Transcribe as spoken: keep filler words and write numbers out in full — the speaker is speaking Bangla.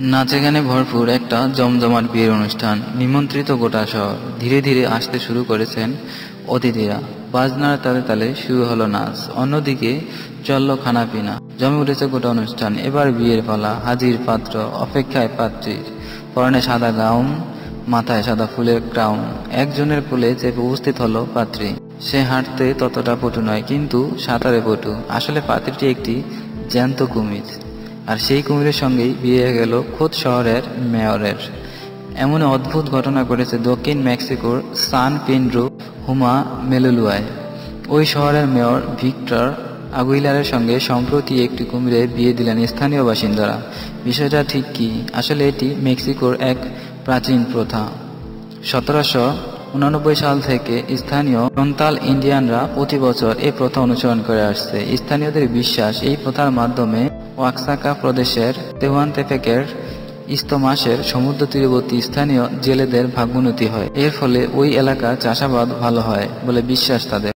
নাচে গানে ভরপুর একটা জমজমাট বিয়ের অনুষ্ঠান। নিমন্ত্রিত গোটা শহর। ধীরে ধীরে আসতে শুরু করেছেন অতিথিরা। বাজনার তালে তালে শুরু হলো নাচ। অন্যদিকে চলল খানাপিনা। জমে উঠেছে গোটা অনুষ্ঠান। এবার বিয়ের পালা। হাজির পাত্র, অপেক্ষায় পাত্রীর। পরনে সাদা গাউন, মাথায় সাদা ফুলের ক্রাউন। একজনের কোলে চেপে উপস্থিত হলো পাত্রী। সে হাঁটতে ততটা পটু নয়, কিন্তু সাঁতারে পটু। আসলে পাত্রীটি একটি জ্যান্ত কুমির। আর সেই কুমিরের সঙ্গেই বিয়ে গেল খোদ শহরের মেয়রের। এমন অদ্ভুত ঘটনা ঘটেছে দক্ষিণ মেক্সিকোর সান পেড্রো হুমা মেলুলুয়ায়। ওই শহরের মেয়র ভিক্টর আগুইলারের সঙ্গে সম্প্রতি একটি কুমিরের বিয়ে দিলেন স্থানীয় বাসিন্দারা। বিষয়টা ঠিক কি? আসলে এটি মেক্সিকোর এক প্রাচীন প্রথা। সতেরোশো উনানব্বই সাল থেকে স্থানীয় সন্তাল ইন্ডিয়ানরা প্রতি বছর এই প্রথা অনুসরণ করে আসছে। স্থানীয়দের বিশ্বাস, এই প্রথার মাধ্যমে ওয়াক্সাকা প্রদেশের তেহুয়ান্তেপেকের ইস্তমাসের সমুদ্র তীরবর্তী স্থানীয় জেলেদের ভাগ্যোন্নতি হয়। এর ফলে ওই এলাকার চাষাবাদ ভালো হয় বলে বিশ্বাস তাদের।